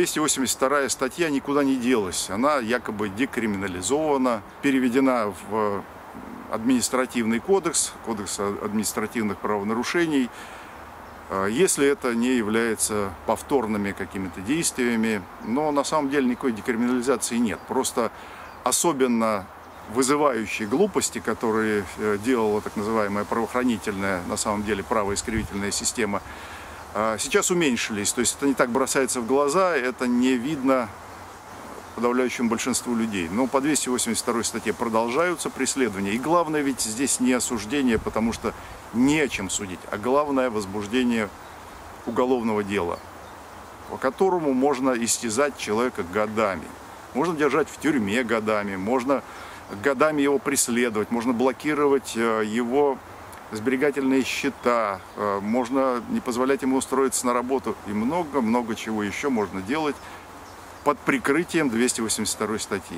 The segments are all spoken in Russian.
282 статья никуда не делась. Она якобы декриминализована, переведена в административный кодекс, кодекс административных правонарушений, если это не является повторными какими-то действиями. Но на самом деле никакой декриминализации нет. Просто особенно вызывающие глупости, которые делала так называемая правоохранительная, на самом деле правоискривительная система, сейчас уменьшились. То есть это не так бросается в глаза, это не видно подавляющему большинству людей. Но по 282 статье продолжаются преследования. И главное ведь здесь не осуждение, потому что не о чем судить, а главное возбуждение уголовного дела, по которому можно истязать человека годами. Можно держать в тюрьме годами, можно годами его преследовать, можно блокировать его сберегательные счета, можно не позволять ему устроиться на работу и много-много чего еще можно делать под прикрытием 282 статьи.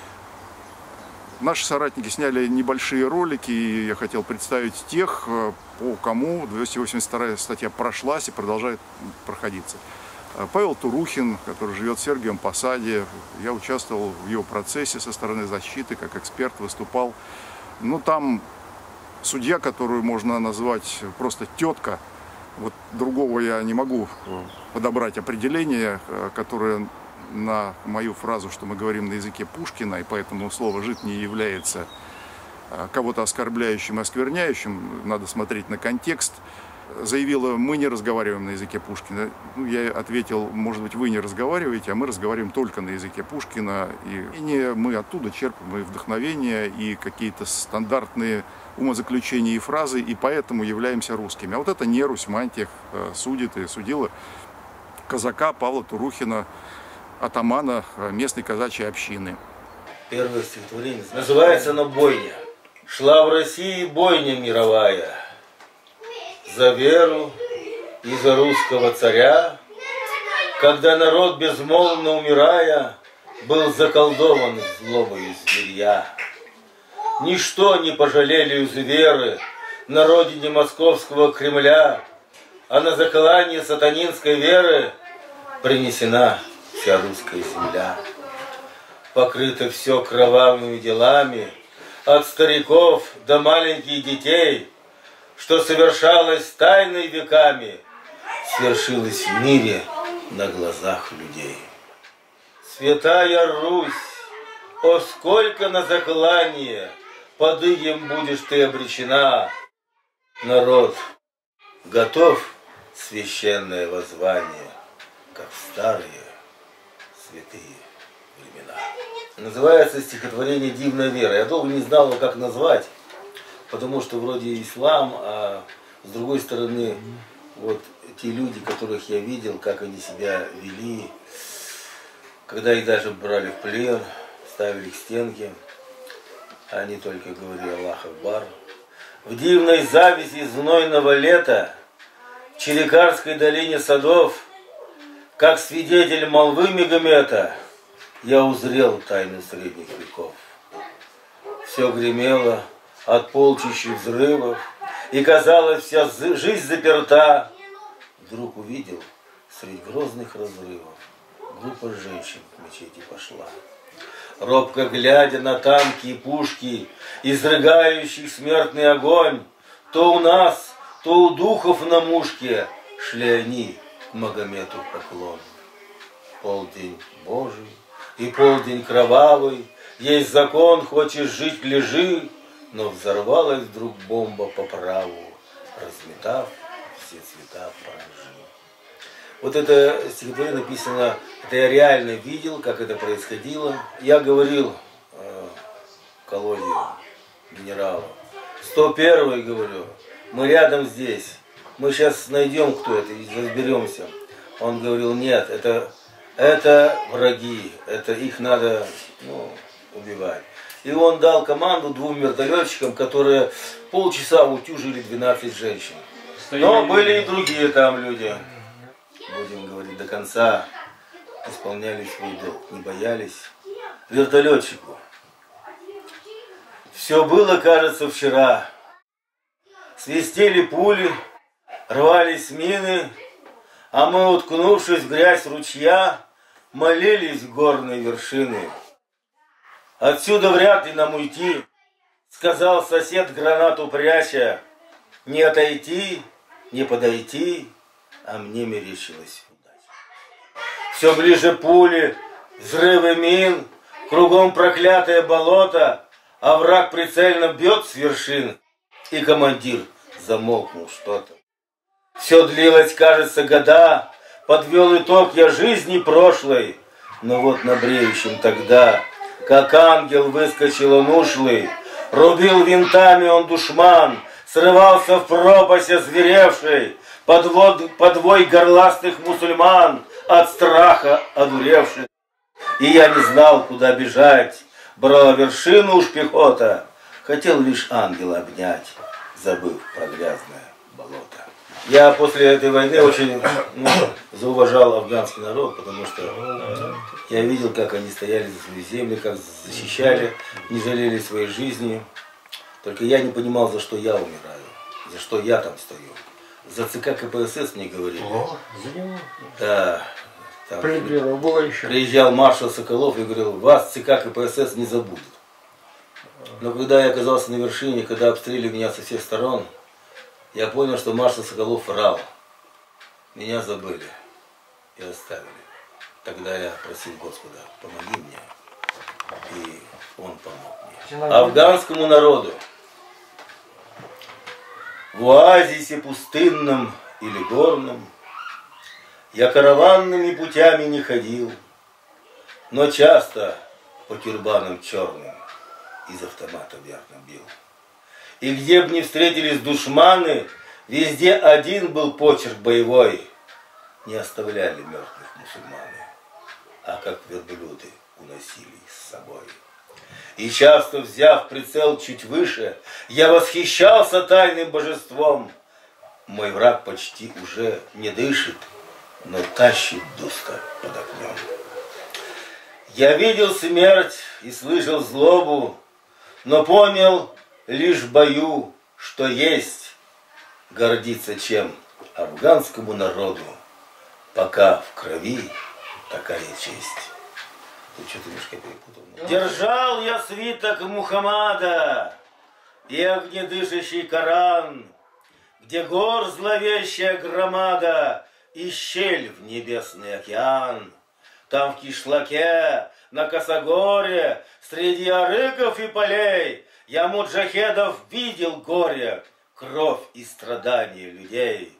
Наши соратники сняли небольшие ролики, и я хотел представить тех, по кому 282 статья прошлась и продолжает проходиться. Павел Турухин, который живет в Сергиевом Посаде, я участвовал в его процессе со стороны защиты, как эксперт выступал. Ну, там судья, которую можно назвать просто тетка, вот другого я не могу подобрать определение, которое на мою фразу, что мы говорим на языке Пушкина, и поэтому слово «жид» не является кого-то оскорбляющим и оскверняющим, надо смотреть на контекст, заявила: мы не разговариваем на языке Пушкина. Ну, я ответил: может быть, вы не разговариваете, а мы разговариваем только на языке Пушкина. И не мы оттуда черпаем и вдохновение, и какие-то стандартные умозаключения и фразы, и поэтому являемся русскими. А вот это не Русь Мантиях судит и судила казака Павла Турухина, атамана местной казачьей общины. Первое стихотворение называется оно «Бойня». Шла в России бойня мировая за веру и за русского царя, когда народ, безмолвно умирая, был заколдован злобой зверья. Ничто не пожалели из веры на родине московского Кремля, а на заклание сатанинской веры принесена вся русская земля. Покрыто все кровавыми делами, от стариков до маленьких детей, что совершалось тайной веками, свершилось в мире на глазах людей. Святая Русь, о, сколько на заклание под ием будешь ты обречена! Народ готов священное воззвание, как в старые святые времена. Называется стихотворение «Дивная вера». Я долго не знал его, как назвать, потому что вроде ислам, а с другой стороны, вот те люди, которых я видел, как они себя вели, когда их даже брали в плен, ставили к стенке, они только говорили «Аллах Акбар». В дивной завязи знойного лета, в Чирикарской долине садов, как свидетель молвы Мегомета, я узрел тайну средних веков. Все гремело от полчища взрывов, и казалось, вся жизнь заперта. Вдруг увидел среди грозных разрывов группа женщин к мечети пошла. Робко глядя на танки и пушки, изрыгающих смертный огонь, то у нас, то у духов на мушке шли они к Магомету в поклон. Полдень Божий и полдень кровавый, есть закон, хочешь жить — лежи, но взорвалась вдруг бомба по праву, разметав все цвета оранжи. Вот это стихотворение написано, это я реально видел, как это происходило. Я говорил колонии генералу, 101-й, говорю, мы рядом здесь, мы сейчас найдем, кто это, и разберемся. Он говорил: нет, это враги, это их надо убивать. И он дал команду 2 вертолетчикам, которые полчаса утюжили 12 женщин. Но были и другие там люди, будем говорить до конца, исполняли свой долг, не боялись. Вертолетчику все было, кажется, вчера. Свистели пули, рвались мины, а мы, уткнувшись в грязь ручья, молились горные вершины. Отсюда вряд ли нам уйти, сказал сосед, гранату пряча. Не отойти, не подойти, а мне мерещилась удача. Все ближе пули, взрывы мин, кругом проклятое болото, а враг прицельно бьет с вершин, и командир замолкнул что-то. Все длилось, кажется, года, подвел итог я жизни прошлой, но вот на бреющем тогда, как ангел выскочил он ушлый, рубил винтами он душман, срывался в пропасть озверевшей, подвой горластых мусульман, от страха одуревших. И я не знал, куда бежать, брала вершину уж пехота, хотел лишь ангела обнять, забыв про грязное болото. Я после этой войны очень зауважал афганский народ, потому что я видел, как они стояли за свои земли, как защищали, не жалели своей жизни. Только я не понимал, за что я умираю, за что я там стою. За ЦК КПСС мне говорили. Да. Там приезжал маршал Соколов и говорил, вас ЦК КПСС не забудет. Но когда я оказался на вершине, когда обстреливали меня со всех сторон, я понял, что маршал Соколов врал. Меня забыли и оставили. Тогда я просил Господа, помоги мне. И Он помог мне. Афганскому народу в оазисе пустынном или горном я караванными путями не ходил, но часто по тюрбанам черным из автомата верно бил. И где б ни встретились душманы, везде один был почерк боевой. Не оставляли мертвых мусульманы, а как верблюды уносили с собой. И часто, взяв прицел чуть выше, я восхищался тайным божеством. Мой враг почти уже не дышит, но тащит дусто под огнем. Я видел смерть и слышал злобу, но понял лишь в бою, что есть гордиться чем афганскому народу, пока в крови такая честь. Тут что-то немножко перепутал. Держал я свиток Мухаммада и огнедышащий Коран, где гор зловещая громада и щель в небесный океан. Там в кишлаке, на косогоре, среди арыков и полей я муджахедов видел горе, кровь и страдания людей.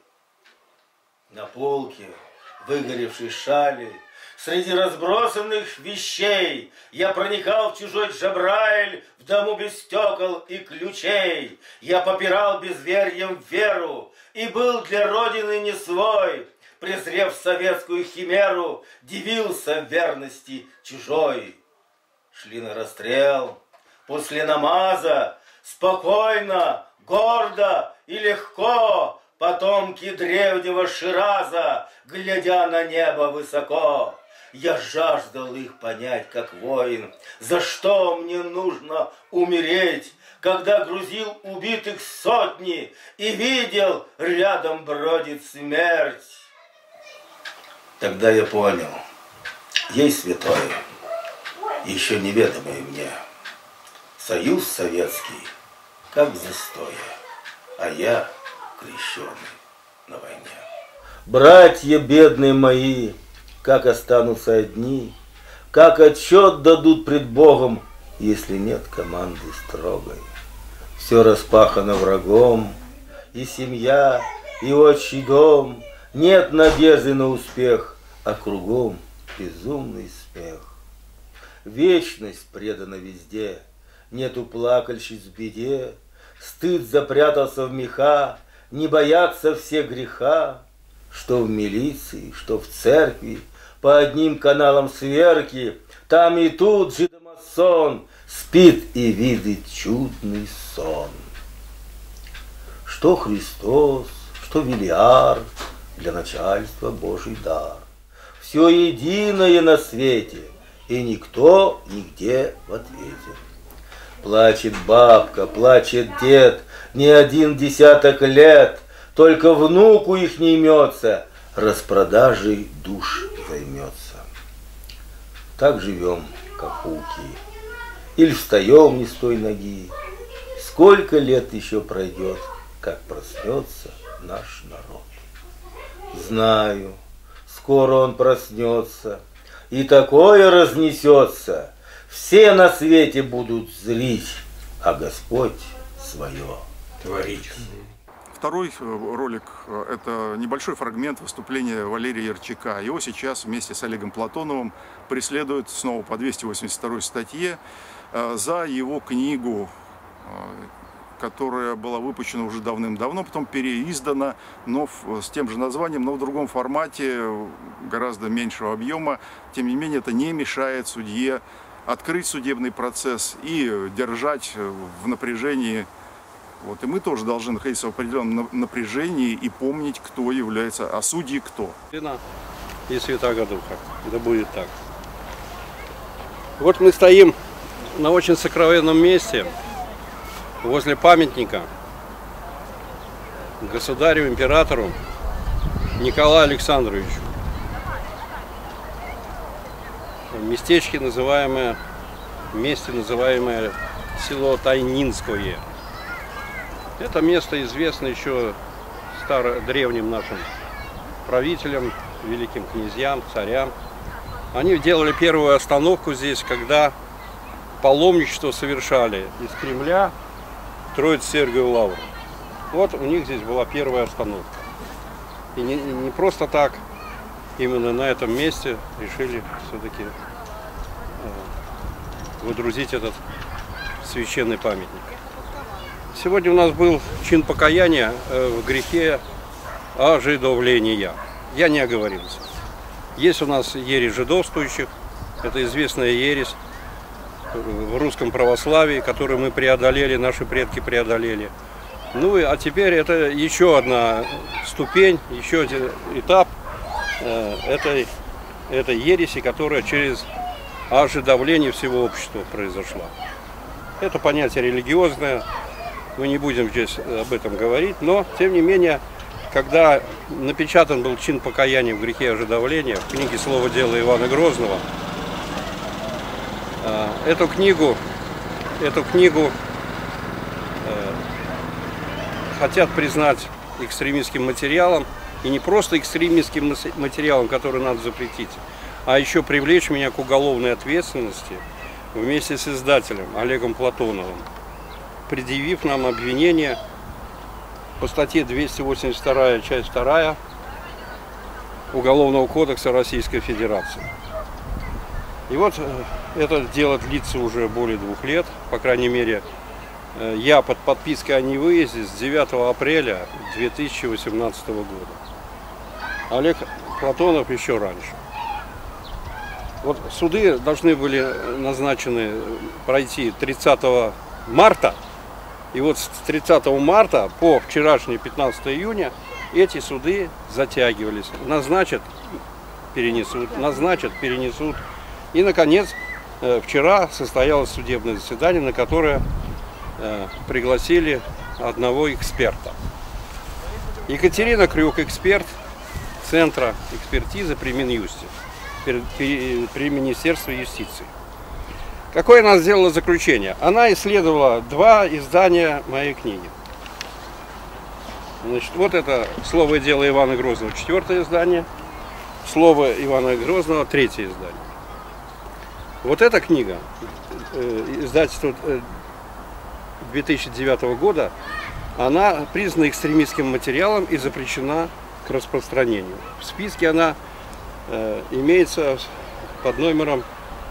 На полке, выгоревшей шали, среди разбросанных вещей я проникал в чужой Джабраиль, в дому без стекол и ключей. Я попирал безверьем веру и был для Родины не свой. Презрев советскую химеру, дивился верности чужой. Шли на расстрел после намаза, спокойно, гордо и легко, потомки древнего Шираза, глядя на небо высоко. Я жаждал их понять, как воин, за что мне нужно умереть, когда грузил убитых сотни и видел, рядом бродит смерть. Тогда я понял, есть святое, еще неведомое мне. Союз советский, как застоя, а я крещеный на войне. Братья бедные мои, как останутся одни, как отчет дадут пред Богом, если нет команды строгой. Все распахано врагом, и семья, и отчий дом, нет надежды на успех, а кругом безумный смех. Вечность предана везде, нету плакальщиц в беде, стыд запрятался в меха, не боятся все греха, что в милиции, что в церкви, по одним каналам сверки, там и тут жидомасон спит и видит чудный сон. Что Христос, что Велиар, для начальства Божий дар. Все единое на свете, и никто нигде в ответе. Плачет бабка, плачет дед, не один десяток лет, только внуку их не имется, распродажей душ займется. так живем, как пауки. Или встаем не с той ноги. Сколько лет еще пройдет, как проснется наш народ. Знаю, скоро он проснется, и такое разнесется. Все на свете будут зрить, а Господь свое творить. Второй ролик – это небольшой фрагмент выступления Валерия Ярчака. Его сейчас вместе с Олегом Платоновым преследуют снова по 282 статье за его книгу, которая была выпущена уже давным-давно, потом переиздана, но с тем же названием, но в другом формате, гораздо меньшего объема. Тем не менее, это не мешает судье открыть судебный процесс и держать в напряжении. Вот, и мы тоже должны находиться в определенном напряжении и помнить, кто является, а судьи кто. И Святаго Духа. Да будет так. Вот мы стоим на очень сокровенном месте, возле памятника государю, императору Николаю Александровичу. Местечко, называемое село Тайнинское. Это место известно еще древним нашим правителям, великим князьям, царям. Они делали первую остановку здесь, когда паломничество совершали из Кремля в Троице-Сергиеву лавру. Вот у них здесь была первая остановка. И не просто так, именно на этом месте решили все-таки водрузить этот священный памятник. Сегодня у нас был чин покаяния в грехе ожидовления. Я не оговорился. Есть у нас ересь жидовствующих, это известная ересь в русском православии, которую мы преодолели, наши предки преодолели. Ну а теперь это еще одна ступень, еще один этап этой ереси, которая через ожидовление всего общества произошла. Это понятие религиозное. Мы не будем здесь об этом говорить, но, тем не менее, когда напечатан был чин покаяния в грехе ожидовления в книге «Слово дела» Ивана Грозного, эту книгу хотят признать экстремистским материалом, и не просто экстремистским материалом, который надо запретить, а еще привлечь меня к уголовной ответственности вместе с издателем Олегом Платоновым, предъявив нам обвинение по статье 282, часть 2 Уголовного кодекса Российской Федерации. И вот это дело длится уже более 2 лет, по крайней мере, я под подпиской о невыезде с 9 апреля 2018 года. Олег Платонов еще раньше. Вот суды должны были назначены пройти 30 марта. И вот с 30 марта по вчерашний 15 июня эти суды затягивались. Назначат, перенесут. И, наконец, вчера состоялось судебное заседание, на которое пригласили одного эксперта. Екатерина Крюк, эксперт Центра экспертизы при Минюсте, при Министерстве юстиции. Какое она сделала заключение? Она исследовала 2 издания моей книги. Значит, вот это «Слово и дело» Ивана Грозного, 4-е издание, «Слово Ивана Грозного», 3-е издание. Вот эта книга, издательство 2009 года, она признана экстремистским материалом и запрещена к распространению. В списке она имеется под номером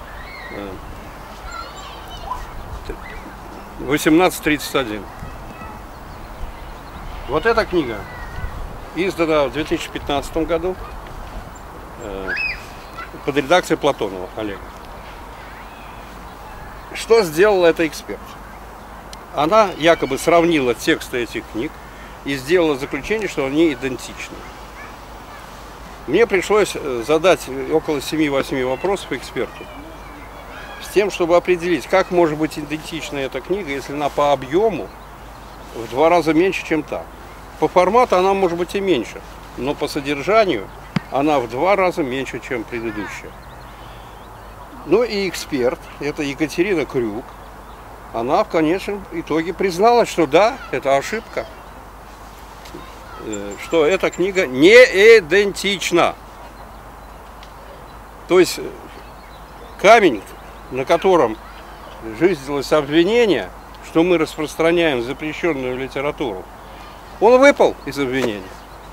1831. Вот эта книга издана в 2015 году под редакцией Платонова Олега. Что сделала эта эксперт? Она якобы сравнила тексты этих книг и сделала заключение, что они идентичны. Мне пришлось задать около 7-8 вопросов эксперту с тем, чтобы определить, как может быть идентична эта книга, если она по объему в 2 раза меньше, чем та. По формату она может быть и меньше, но по содержанию она в 2 раза меньше, чем предыдущая. Ну и эксперт, это Екатерина Крюк, она в конечном итоге призналась, что да, это ошибка, что эта книга не идентична. То есть камень, на котором жизнилось обвинение, что мы распространяем запрещенную литературу, он выпал из обвинения.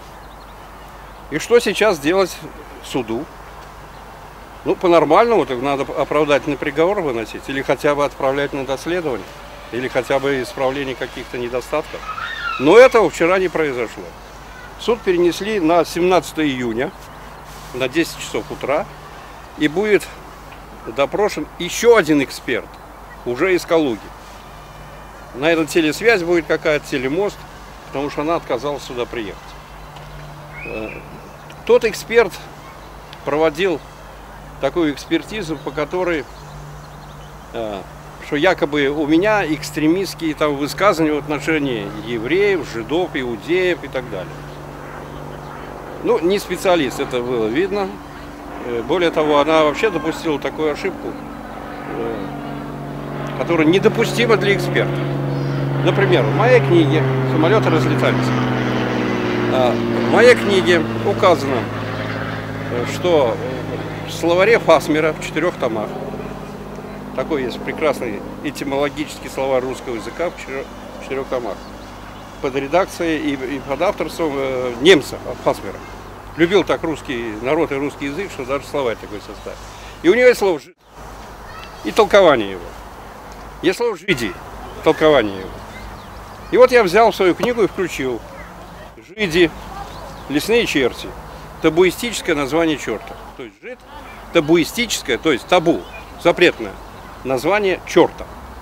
И что сейчас делать суду? Ну, по-нормальному, так надо оправдательный приговор выносить, или хотя бы отправлять на доследование, или хотя бы исправление каких-то недостатков. Но этого вчера не произошло. Суд перенесли на 17 июня, на 10 часов утра, и будет допрошен еще один эксперт, уже из Калуги. Наверное, телесвязь будет какая-то, телемост, потому что она отказалась сюда приехать. Тот эксперт проводил такую экспертизу, по которой, что якобы у меня экстремистские там высказывания в отношении евреев, жидов, иудеев и так далее. Ну, не специалист, это было видно. Более того, она вообще допустила такую ошибку, которая недопустима для эксперта. Например, в моей книге «Самолеты разлетались». В моей книге указано, что в словаре Фасмера в 4 томах, такой есть прекрасный этимологический словарь русского языка в 4 томах, под редакцией и под авторством немца Фасмера. Любил так русский народ и русский язык, что даже словарь такой составил. И у него есть слово «жид» и толкование его. Есть слово «жиди», толкование его. И вот я взял свою книгу и включил «Жиди, лесные черти». Табуистическое название черта. То есть жид, табуистическое, то есть табу, запретное название черта.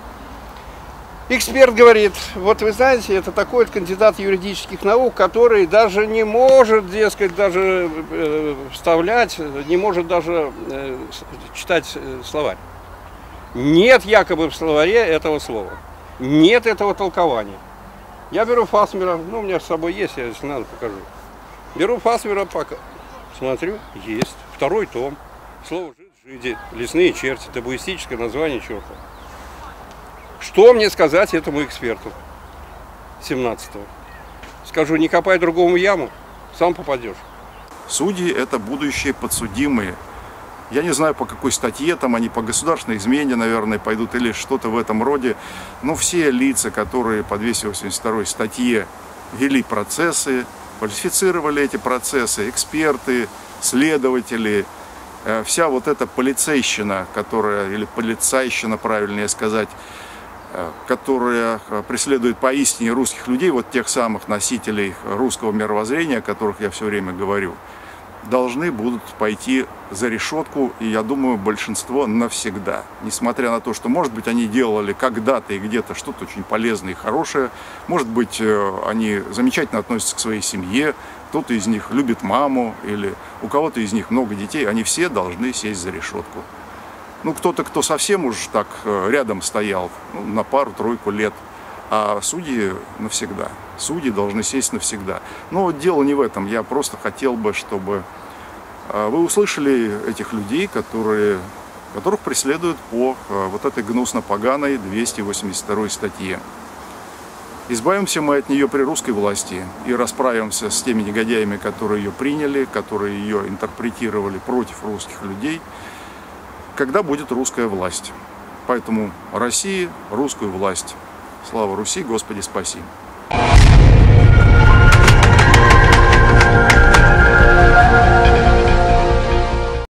Эксперт говорит, вот вы знаете, это такой вот кандидат юридических наук, который даже не может, дескать, даже вставлять, не может даже читать словарь. Нет якобы в словаре этого слова. Нет этого толкования. Я беру Фасмера, ну у меня с собой есть, я, если надо, покажу. Беру Фасмера, пока смотрю, есть. 2 том. Слово «жид», «жиди», «лесные черти», табуистическое название черта. Что мне сказать этому эксперту 17-го? Скажу, не копай другому яму, сам попадешь. Судьи – это будущие подсудимые. Я не знаю, по какой статье, там они по государственной измене, наверное, пойдут или что-то в этом роде. Но все лица, которые по 282 статье вели процессы, фальсифицировали эти процессы, эксперты, следователи, вся вот эта полицейщина, которая, или полицайщина, правильнее сказать, которая преследует поистине русских людей, вот тех самых носителей русского мировоззрения, о которых я все время говорю, должны будут пойти за решетку, и я думаю, большинство навсегда. Несмотря на то, что, может быть, они делали когда-то и где-то что-то очень полезное и хорошее, может быть, они замечательно относятся к своей семье, кто-то из них любит маму, или у кого-то из них много детей, они все должны сесть за решетку. Ну, кто-то, кто совсем уж так рядом стоял, ну, на пару-тройку лет, а судьи навсегда. Судьи должны сесть навсегда. Но дело не в этом. Я просто хотел бы, чтобы вы услышали этих людей, которых преследуют по вот этой гнусно-поганой 282 статье. Избавимся мы от нее при русской власти и расправимся с теми негодяями, которые ее приняли, которые ее интерпретировали против русских людей, когда будет русская власть. Поэтому России, русскую власть. Слава Руси, Господи спаси!